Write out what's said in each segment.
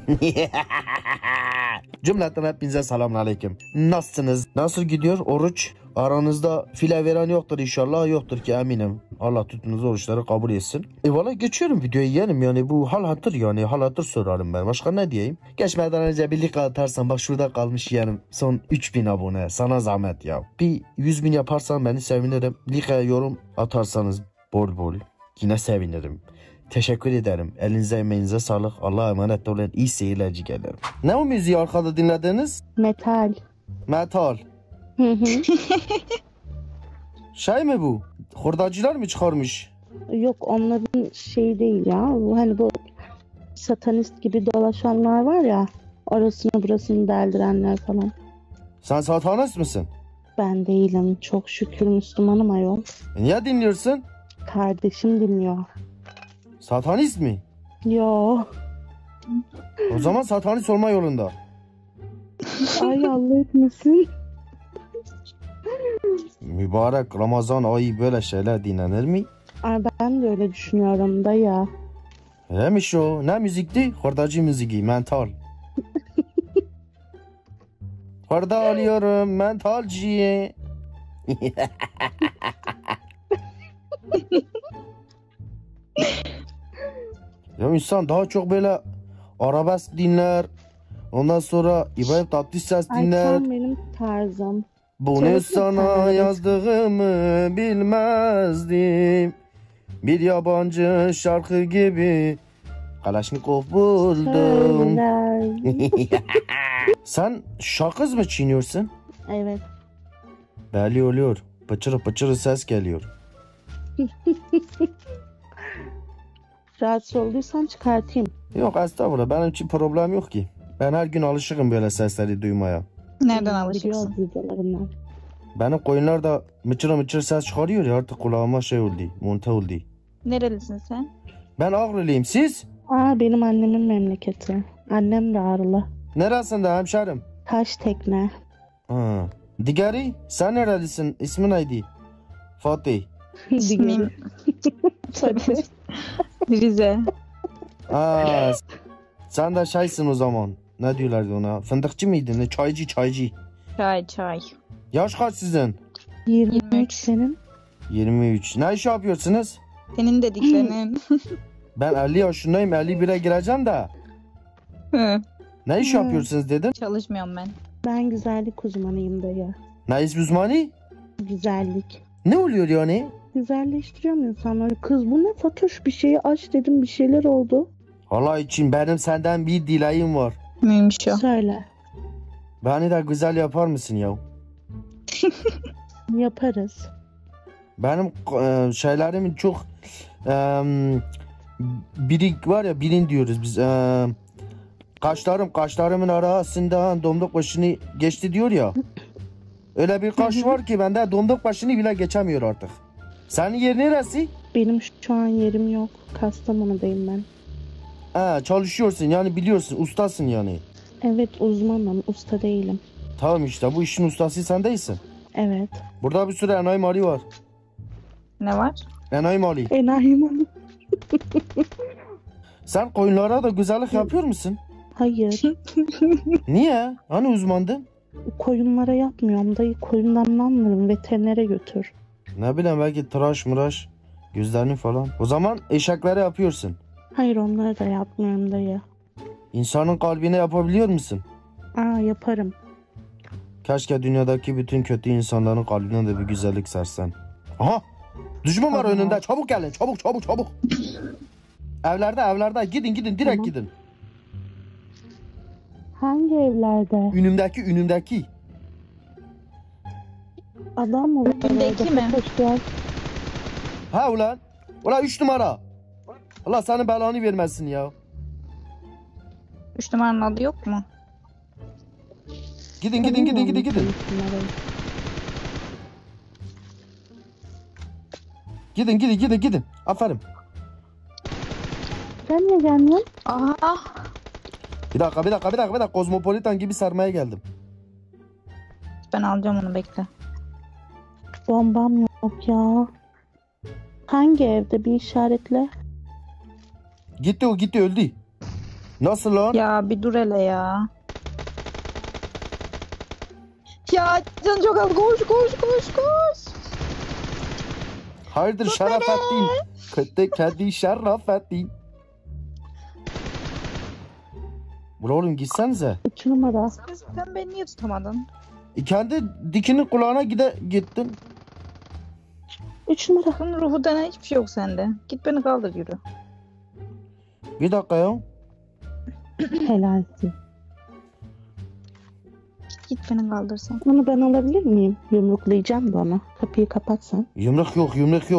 Cümleten hepinize selamünaleyküm. Nasılsınız? Nasıl gidiyor oruç? Aranızda file veren yoktur inşallah, yoktur ki eminim. Allah tuttuğunuz oruçları kabul etsin. Valla geçiyorum videoyu yeğenim, yani bu hal hatır, yani hal hatır sorarım ben. Başka ne diyeyim? Geçmeden önce bir like atarsan, bak şurada kalmış yeğenim. Son 3000 abone. Sana zahmet ya. Bir 100.000 yaparsan beni sevinirim. Like, yorum atarsanız bol bol yine sevinirim. Teşekkür ederim. Elinize emeğinize sağlık. Allah'a emanet olun. İyi seyirler ciğerlerim. Ne o müziği arkada dinlediniz? Metal. Metal. Hı hı. Şey mi bu? Hurdacılar mı çıkarmış? Yok, onların şeyi değil ya. Hani bu satanist gibi dolaşanlar var ya. Orasını burasını deldirenler falan. Sen satanist misin? Ben değilim. Çok şükür Müslümanım ayol. Niye dinliyorsun? Kardeşim dinliyor. Satanist mi? Yo. O zaman satanist olma yolunda. Ay Allah etmesin. Mübarek Ramazan ayı böyle şeyler dinlenir mi? Ay ben de öyle düşünüyorum da ya. Neymiş o? Ne müzikti? Hurdacı müziği, mental. Hurda alıyorum mentalciye. Ya insan daha çok böyle arabesk dinler. Ondan sonra İbrahim Tatlıses Ay dinler. tam benim tarzım. Bunu Çalıp sana mı? yazdığımı bilmezdim. Bir yabancı şarkı gibi Kalaşnikov buldum. Söyler. Sen şarkız mı çiğniyorsun? Evet. Belli oluyor. Pıçırı pıçırı ses geliyor. Rahatsız olduysan çıkartayım. Yok estağfurullah, benim için problem yok ki. Ben her gün alışıkım böyle sesleri duymaya. Nereden alışıksın? Biliyoruz videolarından. Benim koyunlar da mıçır mıçır ses çıkarıyor ya, artık kulağıma şey oldu, monte oldu. Nerelisin sen? Ben Ağrılıyım, siz? Benim annemin memleketi. Annem de Ağrılı. Neresinde hemşerim? Taştekne. Ha. Digeri, sen nerelisin? İsmin neydi? Fatih. İsmim. Rize. Aa, sen de şeysin o zaman. Ne diyorlardı ona? Fındıkçı mıydın? Ne? Çaycı. Çay. Yaş kaç sizin? 23 senin. 23. Ne iş yapıyorsunuz? Senin dediklerinin. Ben 50 yaşındayım. 51'e gireceğim de. Hı. Ne iş yapıyorsunuz dedim. Çalışmıyorum ben. Ben güzellik uzmanıyım dayı. Ne iş uzmanı? Güzellik. Ne oluyor yani? Güzelleştiriyorum insanları. Kız bu ne Fatoş, bir şeyi aç dedim, bir şeyler oldu. Allah için benim senden bir dileğim var. Neymiş o? Söyle. Beni de güzel yapar mısın ya? Yaparız. Benim şeylerimin çok birik var ya, birin diyoruz biz. Kaşlarımın arasından domdok başını geçti diyor ya. Öyle bir kaş var ki bende domdok başını bile geçemiyor artık. Senin yer neresi? Benim şu an yerim yok. Kastamonu'dayım ben. Çalışıyorsun yani, biliyorsun, ustasın yani. Evet, uzmanım. Usta değilim. Tamam işte, bu işin ustası sen değilsin. Evet. Burada bir sürü enayi mali var. Ne var? Enayi mali. Enayim. Sen koyunlara da güzellik yapıyor musun? Hayır. Niye? Hani uzmandın? Koyunlara yapmıyorum dayı. Koyundan ne anlarım? Veterinere götür. Ne bileyim, belki tıraş mıraş, gözlerini falan. O zaman eşeklere yapıyorsun. Hayır, onları da yapmıyorum dayı. İnsanın kalbine yapabiliyor musun? Yaparım. Keşke dünyadaki bütün kötü insanların kalbine de bir güzellik sersen. Aha! Düşman var önünde. Çabuk gelin. Çabuk. Evlerde. Gidin direkt Tamam. gidin. Hangi evlerde? Önümdeki. Adam mı? Önündeki mi? Fatoş gel. Ha ulan. Ulan 3 numara. Allah senin belanı vermesin ya. 3 numaranın adı yok mu? Gidin. Gidin. Aferin. Sen ne gelmiyorsun? Aha. Bir dakika. Kozmopolitan gibi sarmaya geldim. Ben alacağım onu, bekle. Bombam yok ya. Hangi evde, bir işaretle? Gitti öldü. Nasıl lan? Ya bir dur hele ya. Ya can çok az. Koş koş koş koş. Hayırdır Şerafettin? Kıttı kedi Şerafettin. Ula oğlum gitsenize. 3 numara. Sen beni niye tutamadın? Kendi dikinin kulağına gittin. 3 numara. Bunun ruhu denen hiçbir şey yok sende. Git beni kaldır yürü. Bir dakika ya. Helalsin. Git beni kaldırsın. Onu ben alabilir miyim? Yumruklayacağım da onu. Kapıyı kapatsan. Yumruk yok.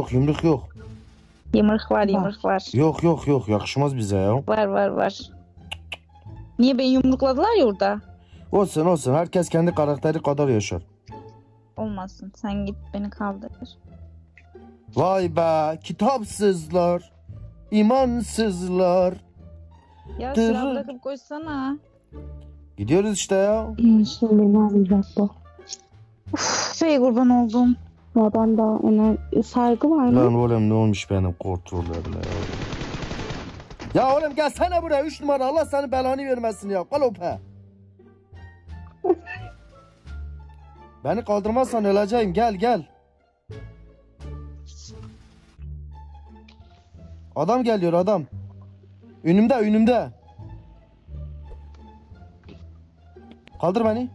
Yumruk var yumruk var. Yok yakışmaz bize ya. Var. Niye beni yumrukladılar ya orada? Olsun herkes kendi karakteri kadar yaşar. Olmasın. Sen git beni kaldır. Vay be kitapsızlar, imansızlar. Ya Dır. silah bırakıp koşsana. Gidiyoruz işte ya. Şimdi beni alacak bu. Şey kurban oldum. Bu adam da ona saygı var mı? Lan oğlum ne olmuş benim kontrollerle ya. Ya oğlum gelsene buraya 3 numara Allah senin belanı vermesin ya. Kalope. Beni kaldırmazsan öleceğim gel. Adam geliyor adam. Önümde. Kaldır beni.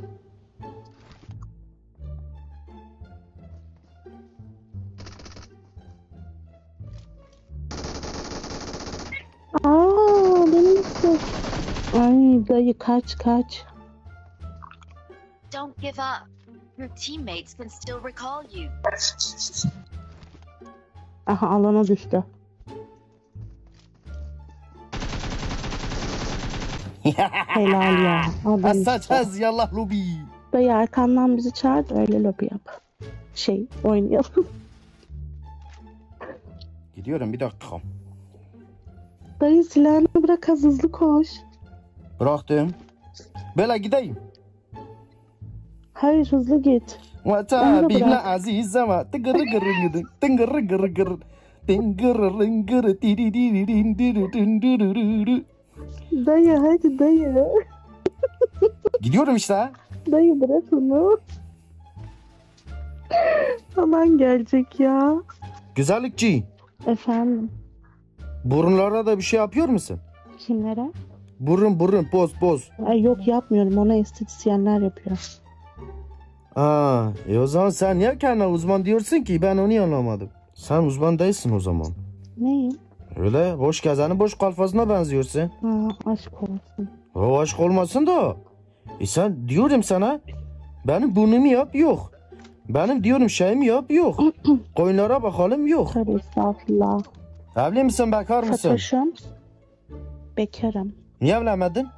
Benim de. Ay dayı kaç. Don't give up. Your teammates can still recall you. Aha alana düştü. Helal ya. Adam Saç işte. hez yallah lobi. Dayı arkandan bizi çağır da öyle lobi yap. Oynayalım. Gidiyorum bir dakika. Dayı silahını bırak hızlı koş. Bıraktım. Böyle gideyim. Hayır hızlı git. Vata Onu bihla bırak. aziz ama tıngırı gırı Dayı hadi dayı. Gidiyorum işte. Dayı bırak onu. Aman gelecek ya. Güzellikçi. Efendim Burunlara da bir şey yapıyor musun? kimlere? Burun poz. Ay yok yapmıyorum, ona estetisyenler yapıyor. O zaman sen niye kendine uzman diyorsun ki? Ben onu anlamadım. Sen uzman değilsin o zaman. Neyim? Öyle boş gezenin boş kalfasına benziyorsun. Aşk olsun. O aşk olmasın da. Sen diyorum sana. Benim burnumu yap yok. Benim diyorum şeyimi yap yok. Koyunlara bakalım yok. Tabii estağfurullah. Evli misin bekar mısın? Sataşım. Bekarım. Niye evlenmedin?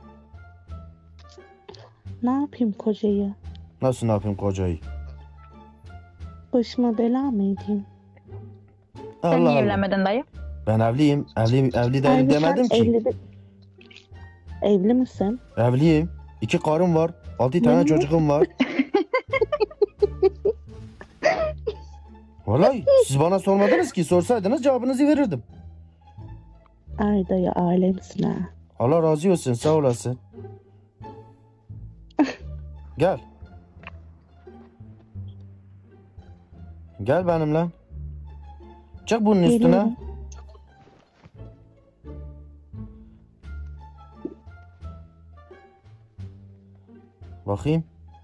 Ne yapayım kocayı? Nasıl ne yapayım kocayı? Başıma bela mı edeyim? Sen niye evlenmedin dayı? Ben evliyim. Evli değilim Ay, demedim sen ki. Evli misin? Evliyim. 2 karım var. 6 tane Ne? çocuğum var. Vallahi siz bana sormadınız ki. Sorsaydınız cevabınızı verirdim. Ay dayı alemsin ha. Allah razı olsun. Sağ olasın. Gel. Gel benimle. Çık bunun üstüne. Geliyorum. Bakayım.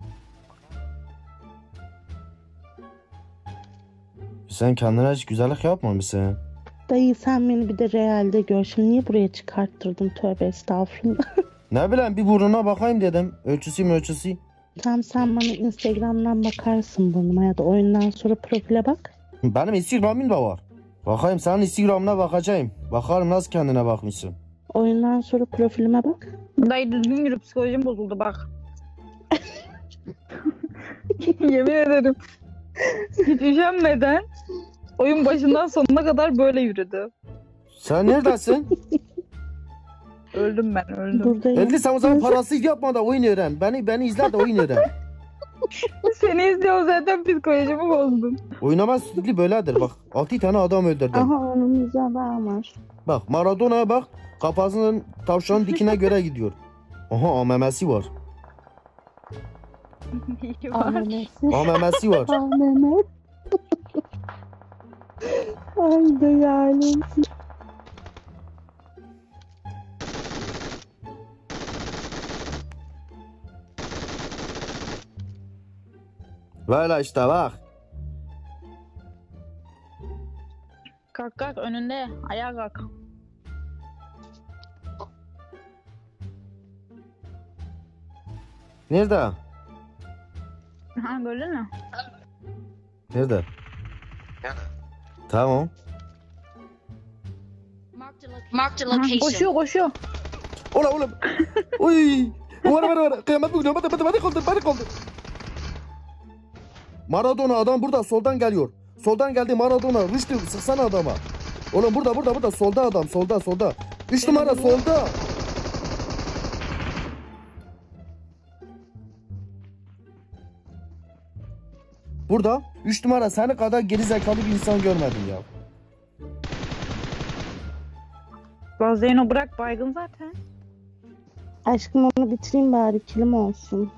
Sen kendine hiç güzellik yapmamışsın. Dayı sen beni bir de realde gör. Şimdi niye buraya çıkarttırdın? Tövbe estağfurullah. Ne bileyim bir burnuna bakayım dedim. Ölçüsü. Tamam sen bana Instagram'dan bakarsın burnuma ya da oyundan sonra profile bak. Benim Instagram'ım da var. Bakayım senin Instagram'ına bakacağım. Bakalım nasıl kendine bakmışsın. Oyundan sonra profilime bak. Dayı düzgün yürü, psikolojim bozuldu bak. Yemin ederim. Hiç üşenmeden oyun başından sonuna kadar böyle yürüdü. Sen neredesin? Öldüm ben öldüm. Buradayım. Evli sen o zaman parasız yapma da oyun öğren. Beni izle de oyun öğren. Seni izliyorum zaten psikolojimi bozdun. Oynama stili böyledir bak. 6 tane adam öldürdüm. Aha önümüzde adam var. Bak Maradona'ya bak. Kafasının tavşanın dikine göre gidiyor. Aha AMM'si var. İyi var. AVM'si. AMM'si var. AVM. Ay da yani. Böyle işte bak. Kalk kalk önünde. Ayağa kalk. Nerede? Ha gördün mü? Nerede? Tamam. Marked a Ha, location. koşuyor koşuyor. Ola ola. Uy. Var. Kıyamet bugün. Bana kaldır. Maradona adam burada soldan geliyor. Soldan geldi Maradona. Rüştü sıksana adama. Oğlum burada. Solda adam. Solda. 3 numara solda. Burada 3 numara seni kadar geri zekalı bir insan görmedim ya. Lan Zeyno bırak baygın zaten. Aşkım onu bitireyim bari kilim olsun.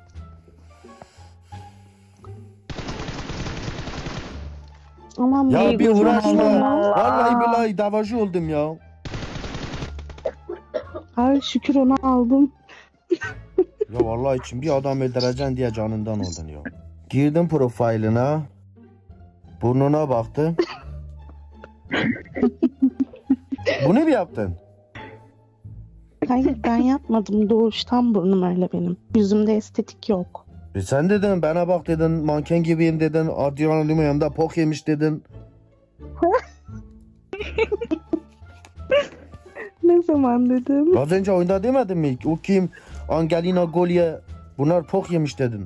Aman Ya İyi bir kurban uğraşma. oldum valla. Vallahi billahi davacı oldum ya. Ay şükür onu aldım. Ya vallahi için bir adam öldüreceksin diye canından oldun ya. Girdim profiline. Burnuna baktım. Bunu mu yaptın? Hayır ben yapmadım. Doğuştan burnum öyle benim. Yüzümde estetik yok. Sen dedin bana bak dedin manken gibiyim dedin. Adriana Lima yanımda pok yemiş dedin. Ne zaman dedim? Az önce oyunda demedin mi? O kim? Angelina Jolie bunlar pok yemiş dedin.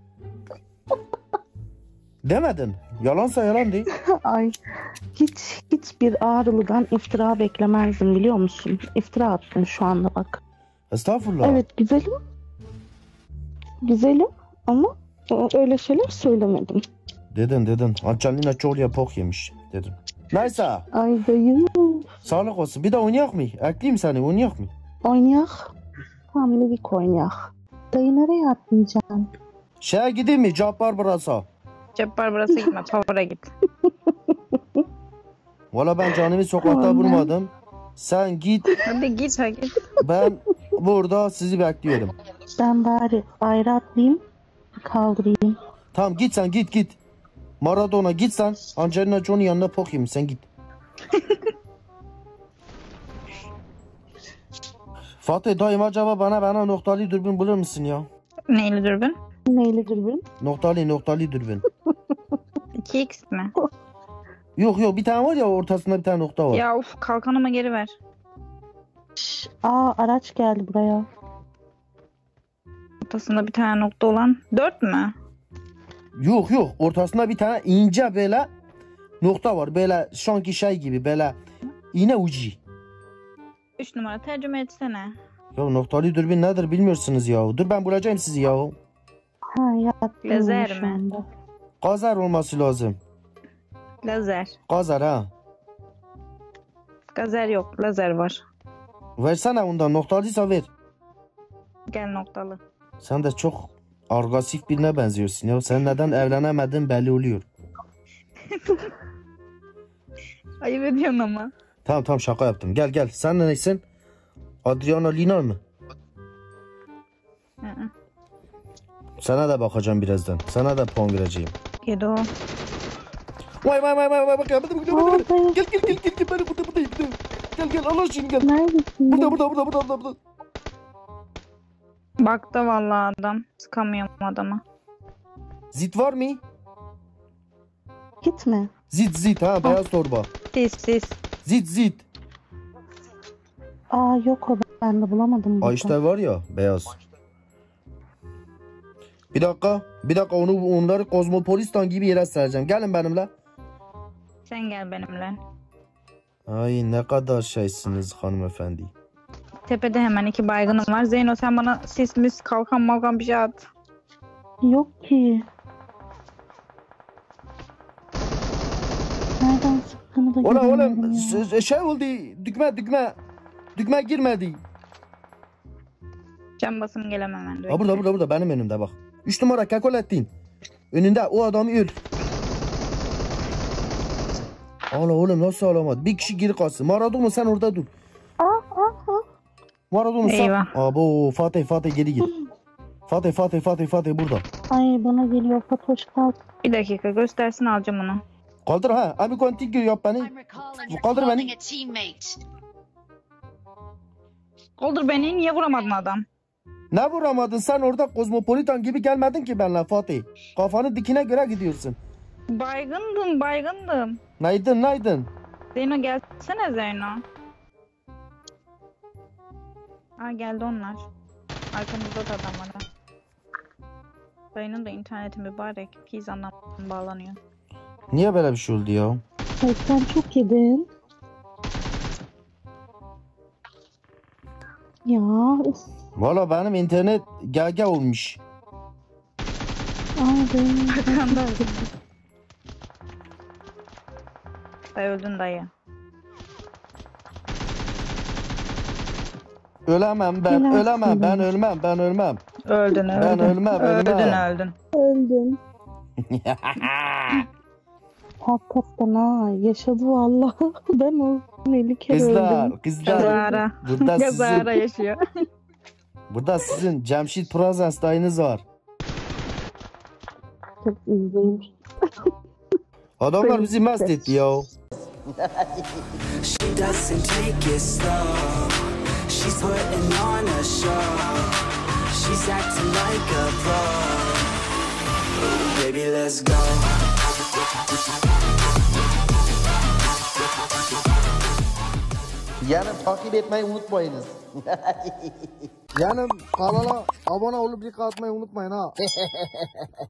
Demedin. Yalansa yalan değil. Ay hiçbir Ağrılı'dan iftira beklemezdim biliyor musun? İftira attın şu anda bak. Estağfurullah. Evet güzelim. Güzelim ama öyle şeyler söylemedim. Dedin. Angelina Jolie pok yemiş dedim. Neyse. Ay dayı. Sağlık olsun. Bir de oynayak mı? Ekleyeyim seni oynayak mı? Oynayak. Hamilelik oynayak. Dayı nereye atlayacaksın? Şeye gideyim mi? Cabbar Bras'a. Cabbar burası gitme. Pavara git. Valla ben canımı sokakta Aman. vurmadım. Sen git. Hadi git hadi. Ben burada sizi bekliyorum. Ben bari ayrı atlayayım. Kaldırayım. Tamam git sen git. Maradona git sen. Angelina Jolie yanına pok yemiş sen git. Fatih dayım acaba bana noktalı dürbün bulur musun ya? Neyli dürbün? Neyle dürbün? Noktalı dürbün. 2x mi? Yok bir tane var ya ortasında bir tane nokta var. Ya uf kalkanımı geri ver. Aa araç geldi buraya. Ortasında bir tane nokta olan. 4 mü? Yok ortasında bir tane ince böyle nokta var. Böyle şanki şey gibi böyle iğne ucu. 3 numara tercüme etsene. Ya noktalı dürbün nedir bilmiyorsunuz ya. Dur ben bulacağım sizi ya. Ha yattım Lazer şu mi? anda. Gazer olması lazım. Lazer. Gazer ha. Gazer yok. Lazer var. Versene ondan noktalıysa ver. Gel noktalı. Sen de çok agresif birine benziyorsun ya. Sen neden evlenemedin belli oluyor. Ayıp ediyorsun ama. Tamam şaka yaptım. Gel. Sen ne neysin? Adriana Lina mı? Hı hı. Sana da bakacağım birazdan. Sana da puan vereceğim. Yedi o. Vay bak ya. Aa, dayı Gel beni buradayım. Gel Allah aşkına gel. neredesin? Burada. Baktı vallahi adam. Sıkamıyorum adama. Zit var mı? Gitme. Zit ha beyaz torba. Sis. Zit. Aa yok o ben de bulamadım burada. Aa işte var ya beyaz. Bir dakika onları kozmopolistan gibi yere sereceğim. Gelin benimle. Sen gel benimle. Ay ne kadar şeysiniz hanımefendi. Tepede hemen 2 baygınım var. Zeyno sen bana sis mis kalkan malkan bir şey at. Yok ki. Nereden sıktığını da Ola göremiyorum oğlum ya. şey oldu. Dükme girmedi. Can basım gelemem ben de. Ha burada benim önümde bak. 3 numara Kekolettin. Önünde o adamı öl. Allah oğlum nasıl alamadı? Bir kişi geri kalsın. Maradona sen orada dur. Maradona sen. Eyvah. Abo Fatih geri git. Fatih burada. Ay bana geliyor Fatoş kalk. Bir dakika göstersin alacağım onu. Kaldır ha. Abi kontigü yap beni. I'm recalling you're Kaldır calling beni. a teammate. Koldur beni, niye vuramadın adam? Ne vuramadın sen orada kozmopolitan gibi gelmedin ki benimle Fatih. Kafanı dikine göre gidiyorsun. Baygındım. Naydın. Zeyno gelsene Zeyno. Aa geldi onlar. Arkamızda da adam var. Zeyno'nun da interneti mübarek. Kizan'dan bağlanıyor. Niye böyle bir şey oldu ya? Ay sen çok yedin. Ya uf. Valla benim internet GG olmuş. Ay benim. Arkanda. Dayı öldün dayı. Ölemem ben, Helal ölemem sana. ben ölmem. Öldün. Ben ölmem. Öldüm. Hakikaten ha yaşadı valla. Ben o 50 kere öldüm. Kızlar. Gazara. Burada Gazara sizin, yaşıyor. burada sizin Cemşit Prazens dayınız var. Çok üzüldüm. Adamlar bizi mest etti ya. She doesn't take it slow. She's putting on a show. She's acting like a pro. Baby, let's go. Yani takip etmeyi unutmayınız. Yani kanala abone olup like atmayı unutmayın ha.